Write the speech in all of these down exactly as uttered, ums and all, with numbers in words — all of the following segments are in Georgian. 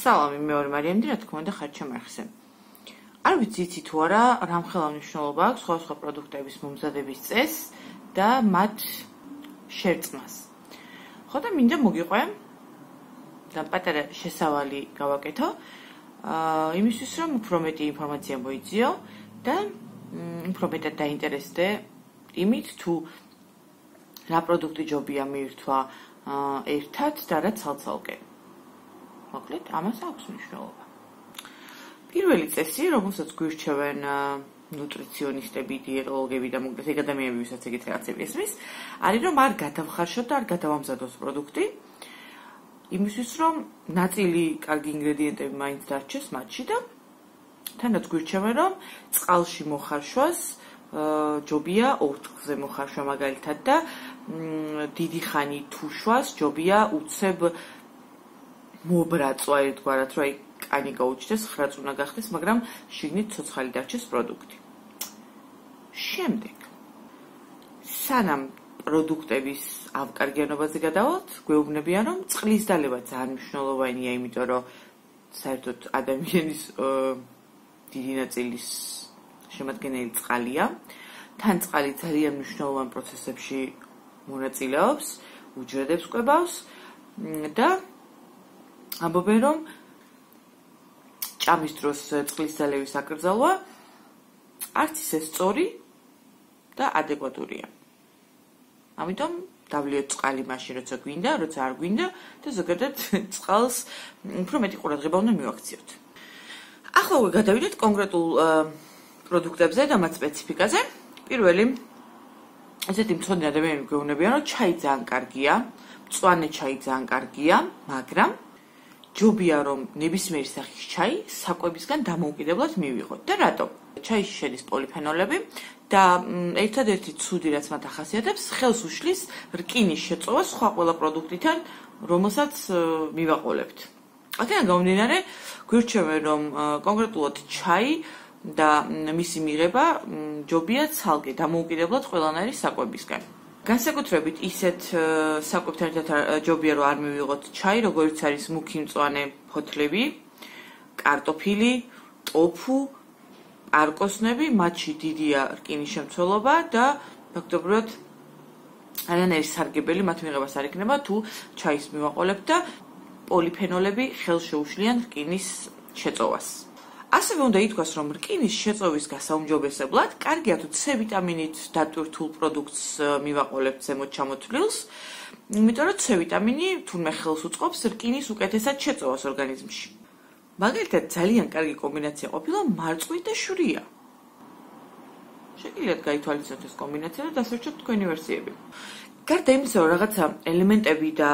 სალამი, მეორე მარიამდი, რა თქმა უნდა, ხარ ჩემარხზე. არ ვიცი იცი თუ არა, რამხელა მნიშვნელობა აქვს სხვადასხვა პროდუქტების მომზადების წესს და მათ შერწყმას. ხო და მინდა მოგიყვე და პატარა შესავალი გავაკეთო, აა იმისთვის რომ უფრო მეტი ინფორმაცია მოიძიო და უფრო მეტად დაინტერესდე იმით თუ რა პროდუქტი ჯობია მივირთვა ერთად და რა ცალ-ცალკე. მოკლედ, ამას აქვს მნიშვნელობა. პირველი წესი, რომელსაც გვირჩევენ ნუტრიციონისტები, დიეტოლოგები და მოკლედ ეგ ადამიანები, ვისაც ეგეთ რაღაცები ესმის, არის რომ არ გადავხარშოთ და არ გადავამზადოთ პროდუქტი, იმისთვის რომ ნაწილი კარგი ინგრედიენტები მაინც დარჩეს მათში და თანაც გვირჩევენ რომ წყალში მოხარშვას ჯობია ორთქლზე მოხარშვა მაგალითად და დიდი ხანი თუშვას ჯობია უცებ მობრაწვა ერთგვარად, რომ აი კანი გაუჩნდეს, ხრაც უნდა გახდეს, მაგრამ შიგნით ცოცხალი დარჩეს პროდუქტი. შემდეგ, სანამ პროდუქტების ავკარგიანობაზე გადავალთ, გვეუბნებიან, რომ წყლის დალევა ძალიან მნიშვნელოვანია, იმიტომ რომ საერთოდ ადამიანის დიდი ნაწილის შემადგენელი წყალია. თან წყალი ძალიან მნიშვნელოვან პროცესებში მონაწილეობს, უჯრედებს კვებავს და ამბობენ, რომ ჭამის დროს წყლის დალევის აკრძალვა არც ისე სწორი და ადეკვატურია. ამიტომ დავლიოთ წყალი მაშინ, როცა გვინდა, როცა არ გვინდა და ზოგადად წყალს უფრო მეტი ყურადღება უნდა მივაქციოთ. ახლა უკვე გადავიდეთ კონკრეტულ პროდუქტებზე და მათ სპეციფიკაზე. პირველი, ესეთი მცოდნე ადამიანები გვეუბნებიან, რომ ჩაი ძალიან კარგია, მწვანე ჩაი ძალიან კარგია, მაგრამ ჯობია რომ ნებისმიერი სახის ჩაი საკვებისგან დამოუკიდებლად მივიღოთ. და რატომ? ჩაიში შედის პოლიფენოლები და ერთადერთი ცუდი რაც მათ ახასიათებს, ხელს უშლის რკინის შეწოვა სხვა ყველა პროდუქტიდან, რომელსაც მივაყოლებთ. აქედან გამომდინარე, გვირჩევენ რომ კონკრეტულად ჩაი და მისი მიღება ჯობია ცალკე დამოუკიდებლად ყველანაირი საკვებისგან. განსაკუთრებით ისეთ საკვებთან ერთად ჯობია რომ არ მივიღოთ ჩაი, როგორც არის მუქი მწვანე ფოთლები, კარტოფილი, ტოფუ, არკოსნები, მათში დიდია რკინის შემცველობა და ფაქტობრივად არანაირი სარგებელი მათ მიღებას არ იქნება თუ ჩაის მივაყოლებთ და პოლიფენოლები ხელს შეუშლიან რკინის შეწოვას. ასევე უნდა ითქვას, რომ რკინის შეწოვის გასაუმჯობესებლად კარგია თუ C ვიტამინით დატვირთულ პროდუქტს მივაყოლებთ ზემოთ ჩამოთვლილს, იმიტომ რომ C ვიტამინი თურმე ხელს უწყობს რკინის უკეთესად შეწოვას ორგანიზმში. მაგალითად, ძალიან კარგი კომბინაცია ყოფილა მარწყვი და შვრია. შეგიძლიათ გაითვალისწინოთ ეს კომბინაცია და დასურჩოთ თქვენი ვერსიები. გარდა იმისა, რომ რაღაცა ელემენტები და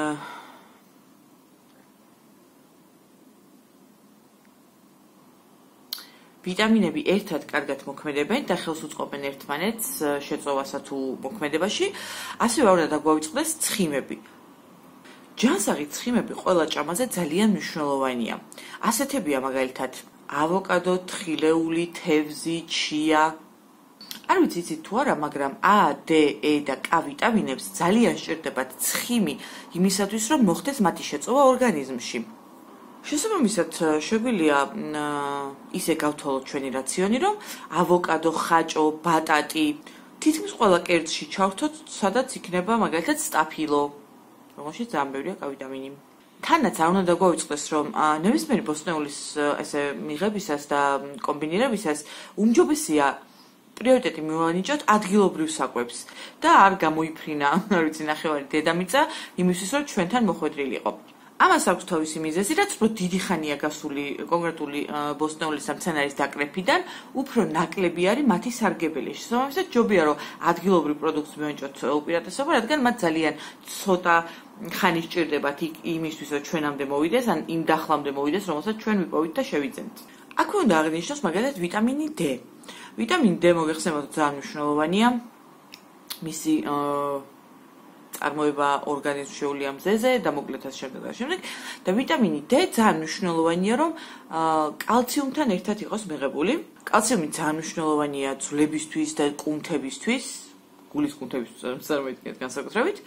ვიტამინები ერთად კარგად მოქმედებენ და ხელს უწყობენ ერთმანეთს შეწოვასა თუ მოქმედებაში, ასევე უნდა დაგვავიწყდეს ცხიმები. ჯანსაღი ცხიმები ყველა ჭამაზე ძალიან მნიშვნელოვანია. ასეთებია მაგალითად ავოკადო, თხილეული, თევზი, ჩია. არ ვიცი იცით თუ არა, მაგრამ A, D, E და K ვიტამინებს ძალიან სჭირდებათ ცხიმი იმისათვის, რომ მოხდეს მათი შეწოვა ორგანიზმში. შესაბამისად, შეგვიძლია ისე გავთვალოთ ჩვენი რაციონი, რომ ავოკადო, ხაჭო, ბატატი თითქმის ყველა კერძში ჩავთოთ, სადაც იქნება მაგალითად სტაფილო, რომელშიც ძალიან ბევრია K ვიტამინი. თანაც არ უნდა დაგვავიწყდეს, რომ ნებისმიერი ბოსტნეულის ესე მიღებისას და კომბინირებისას უმჯობესია პრიორიტეტი მივანიჭოთ ადგილობრივ საკვებს და არ გამოიფრინა, არ ვიცი, ნახევარი დედამიწა იმისთვის, რომ ჩვენთან მოხვედრილი იყო. ამას აქვს თავისი მიზეზი, რაც უფრო დიდი ხანია გასული კონკრეტული ბოსტნეულის ამ მცენარის დაკრეფიდან, უფრო ნაკლები არის მათი სარგებელი. შესაბამისად, ჯობია რომ ადგილობრივ პროდუქტს მივენჭოთ უპირატესობა, რადგან მათ ძალიან ცოტა ხანი სჭირდებათ იმისთვის, რომ ჩვენამდე მოვიდეს, ან იმ დახლამდე მოვიდეს, რომელსაც ჩვენ ვიპოვით და შევიძენთ. აქვე უნდა აღინიშნოს მაგალითად ვიტამინი D. ვიტამინი D მოგეხსენებათ ძალიან მნიშვნელოვანია. მისი წარმოება ორგანიზმში შეუულია მზეზე და მოკლედ ასე შემდეგ და შემდეგ და ვიტამინი D ძალიან მნიშვნელოვანია რომ კალციუმთან ერთად იყოს მიღებული. კალციუმი ძალიან მნიშვნელოვანია ძვლებისთვის და კუნთებისთვის, გულის კუნთებისთვის წარმოიდგინეთ განსაკუთრებით.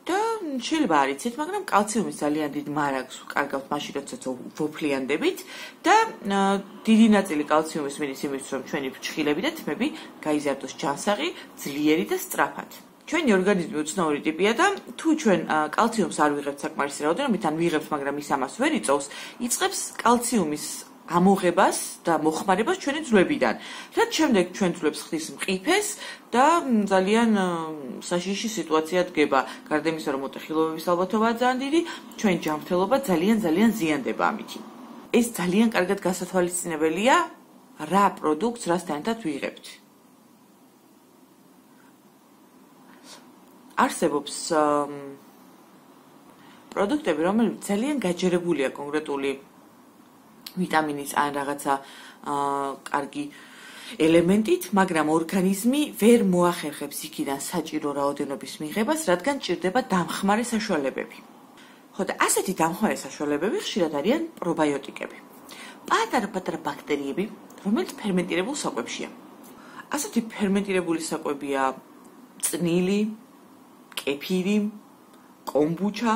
და შეიძლება არ იცით, მაგრამ კალციუმის ძალიან დიდ მარაგს კარგავთ მაშინ, როცა ვოფლიანდებით და დიდი ნაწილი კალციუმის მიდის იმის, რომ ჩვენი ფრჩხილები და თმები გაიზარდოს ჯანსაღი, ძლიერი და სწრაფად. ჩვენი ორგანიზმი უცნაური ტიპია და თუ ჩვენ კალციუმს არ ვიღებთ საკმარისი რაოდენობით, ან ვიღებთ, მაგრამ ის ამას ვერ იწოვს, იწყებს კალციუმის ამოღებას და მოხმარებას ჩვენი ძვლებიდან. რაც შემდეგ ჩვენ ძვლებს ხდის მყიფეს და ძალიან საშიში სიტუაცია დგება. გარდა იმისა, რომ მოტეხილობების ალბათობაა ძალიან დიდი, ჩვენი ჯანმრთელობა ძალიან ძალიან ზიანდება ამით. ეს ძალიან კარგად გასათვალისწინებელია რა პროდუქტს რასთან ერთად ვიღებთ. არსებობს პროდუქტები, რომლებიც ძალიან გაჯერებულია კონკრეტული ვიტამინის ან რაღაცა კარგი ელემენტით, მაგრამ ორგანიზმი ვერ მოახერხებს იქიდან საჭირო რაოდენობის მიღებას, რადგან ჭირდება დამხმარე საშუალებები. ხო და ასეთი დამხმარე საშუალებები ხშირად არიან პრობიოტიკები. პატარა-პატარა ბაქტერიები, რომელიც ფერმენტირებულ საკვებშია. ასეთი ფერმენტირებული საკვებია წნილი, კეფირი, კომბუჩა.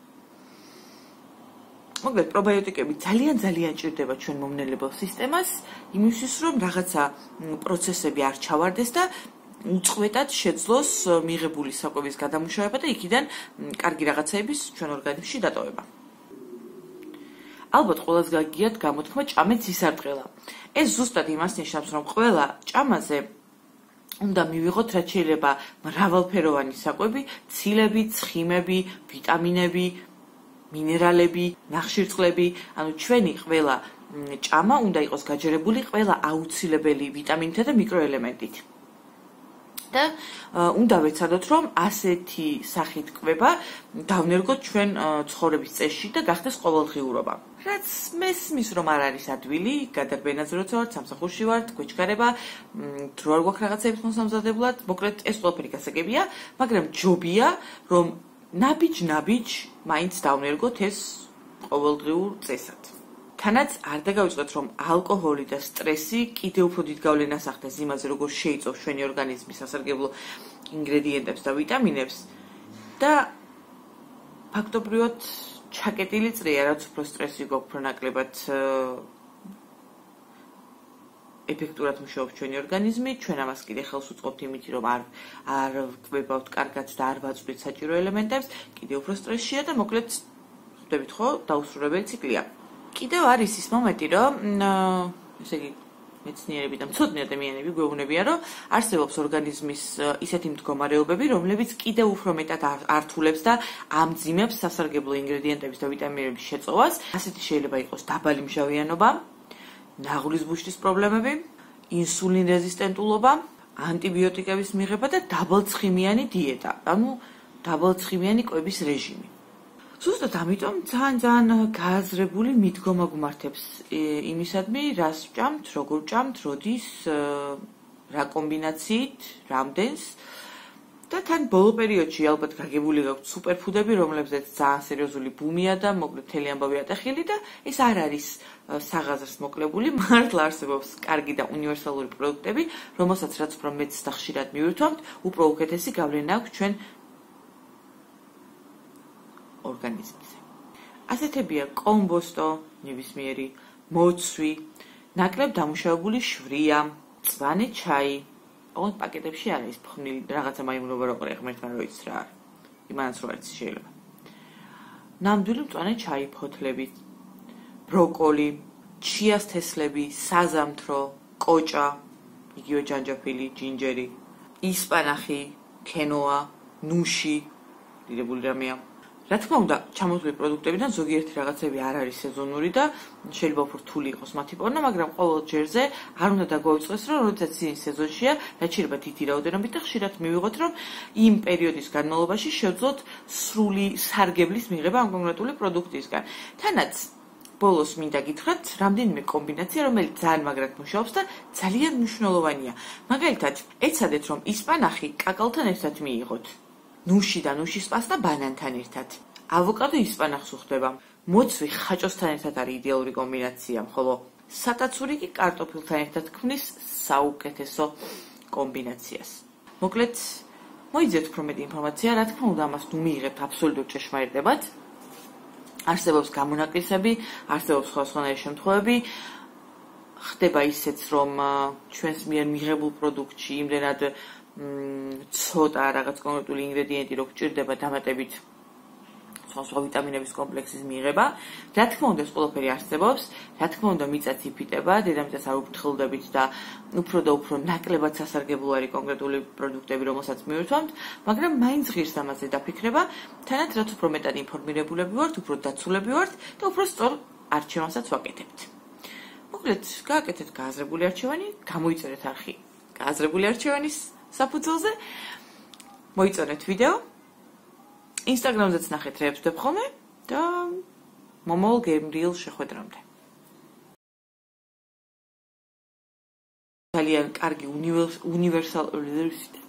მოკლედ პრობიოტიკები ძალიან ძალიან ჭირდება ჩვენ მომნელებელ სისტემას, იმისთვის რომ რაღაცა პროცესები არ ჩავარდეს და უწყვეტად შეძლოს მიღებული საკვების გადამუშავება და იქიდან კარგი რაღაცეების ჩვენ ორგანიზმში დატოვება. ალბათ ყველას გაგიათ გამოთქმა ჭამეთ ისარწყელა. ეს ზუსტად იმას ნიშნავს, რომ ყველა ჭამაზე უნდა მივიღოთ რაც შეიძლება მრავალფეროვანი საკვები, ცილები, ცხიმები, ვიტამინები, მინერალები, ნახშირწყლები, ანუ ჩვენი ყველა ჭამა უნდა იყოს გაჯერებული ყველა აუცილებელი ვიტამინთა და მიკროელემენტით. და უნდა ვეცადოთ, რომ ასეთი სახით კვება დავნერგოთ ჩვენ ცხოვრების წესში და გახდეს ყოველდღიურობა. რაც მესმის, რომ არ არის ადვილი, გადარბენაზე როცა ვართ, სამსახურში ვართ, გვეჩქარება, დრო არ გვაქვს რაღაცების მოსამზადებლად, მოკლედ ეს ყველაფერი გასაგებია, მაგრამ ჯობია, რომ ნაბიჯ-ნაბიჯ მაინც დავნერგოთ ეს ყოველდღიურ წესად. თანაც არ დაგავიწყოთ, რომ ალკოჰოლი და სტრესი კიდევ უფრო დიდ გავლენას ახდენს იმაზე, როგორ შეიწოვს ჩვენი ორგანიზმის სასარგებლო ინგრედიენტებს და ვიტამინებს და ფაქტობრივად ჩაკეტილი წრეა, რაც უფრო სტრესი გვაქვს, უფრო ნაკლებად ეფექტურად მუშაობს ჩვენი ორგანიზმი, ჩვენ ამას კიდე ხელს უწყობთ იმით, რომ არ არ კვებავთ კარგად და არ ვაწვდით საჭირო ელემენტებს, კიდე უფრო სტრესშია და მოკლედ ხვდებით ხო, დაუსრულებელი ციკლია. კიდევ არის ის მომენტი, რომ ესე იგი მეცნიერები და მცოდნე ადამიანები გვეუბნებიან, რომ არსებობს ორგანიზმის ისეთი მდგომარეობები, რომლებიც კიდევ უფრო მეტად ართულებს და ამძიმებს სასარგებლო ინგრედიენტების და ვიტამინების შეწოვას. ასეთი შეიძლება იყოს დაბალი მჟავიანობა, ნაღლის ბუშტის პრობლემები, ინსულინ რეზისტენტულობა, ანტიბიოტიკების მიღება და დაბალცხიმიანი დიეტა, ანუ დაბალცხიმიანი კვების რეჟიმი. ზუსტად ამიტომ ძალიან ძალიან გააზრებული მიდგომა გვმართებს იმისადმი, რას ვჭამთ, როგორ ვჭამთ, როდის, რა კომბინაციით, რამდენს და თან ბოლო პერიოდში ალბათ გაგებული გაქვთ სუპერფუდები, რომლებზეც ძალიან სერიოზული ბუმია და მოკლედ მთელი ამბავი ატეხილი და ეს არ არის საღაზრს მოკლებული, მართლა არსებობს კარგი და უნივერსალური პროდუქტები, რომელსაც რაც უფრო მეც და ხშირად მივირთვამთ, უფრო უკეთესი გავლენა აქვს ჩვენ ორგანიზმზე. ასეთებია კომბოსტო, ნებისმიერი, მოცვი, ნაკლებ დამუშავებული შვრია, მწვანე ჩაი. ოღონდ პაკეტებში არ არის ფხვნილი რაღაცა მაიმუნობა რო ყრია ღმერთმა რო იცის რა არის. იმანაც რო არის შეიძლება. ნამდვილი მწვანე ჩაი ფოთლები, ბროკოლი, ჩიას თესლები, საზამთრო, კოჭა, იგივე ჯანჯაფილი, ჯინჯერი, ისპანახი, ქენოა, ნუში, დიდებული რამეა. რა თქმა უნდა, ჩამოთვლილი პროდუქტებიდან ზოგიერთი რაღაცები არ არის სეზონური და შეიძლება უფრო რთული იყოს მათი პოვნა, მაგრამ ყოველ ჯერზე არ უნდა დაგვაუწყდეს, რომ როდესაც ის სეზონშია, რაც შეიძლება დიდი რაოდენობით და ხშირად მივიღოთ, რომ იმ პერიოდის განმავლობაში შევძლოთ სრული სარგებლის მიღება ამ კონკრეტული პროდუქტისგან. თანაც ბოლოს მინდა გითხრათ, რამდენიმე კომბინაცია, რომელიც ძალიან მაგრად მუშაობს და ძალიან მნიშვნელოვანია. მაგალითად, ეცადეთ, რომ ისპანახი კაკალთან ერთად მიიღოთ. ნუში და ნუშის პასტა ბანანთან ერთად. ავოკადო ისპანახს უხდება. მოცვი ხაჭოსთან ერთად არის იდეალური კომბინაცია, ხოლო სატაცური კი კარტოფილთან ერთად ქმნის საუკეთესო კომბინაციას. მოკლედ, მოიძიეთ უფრო მეტი ინფორმაცია, რა თქმა უნდა, ამას ნუ მიიღებთ აბსოლუტურ ჭეშმარიტებად. არსებობს გამონაკლისები, არსებობს სხვადასხვანაირი შემთხვევები. ხდება ისეც, რომ ჩვენს მიერ მიღებულ პროდუქტში იმდენად ცოტა რაღაც კონკრეტული ინგრედიენტი რო გჭირდება დამატებით სხვა ვიტამინების კომპლექსის მიღება. რა თქმა უნდა, ეს ყველაფერი არსებობს. რა თქმა უნდა, მიწაც იფიტება, დედამიწას არ უფრთხილდებით და უფრო და უფრო ნაკლებად სასარგებლო არის კონკრეტული პროდუქტები, რომელსაც მივირთვამთ, მაგრამ მაინც ღირს ამაზე დაფიქრება, თანაც რაც უფრო მეტად ინფორმირებულები ვართ, უფრო დაცულები ვართ და უფრო სწორ არჩევანსაც ვაკეთებთ. მოკლედ, გააკეთეთ გააზრებული არჩევანი, გამოიწერეთ არხი გააზრებული არჩევანის საფუძველზე, მოიწონეთ ვიდეო, Instagram-ზეც ნახეთ რგებს ვდებ ხოლმე და მომავალ გემრიელ შეხვედრამდე. ძალიან კარგი უნივერსალური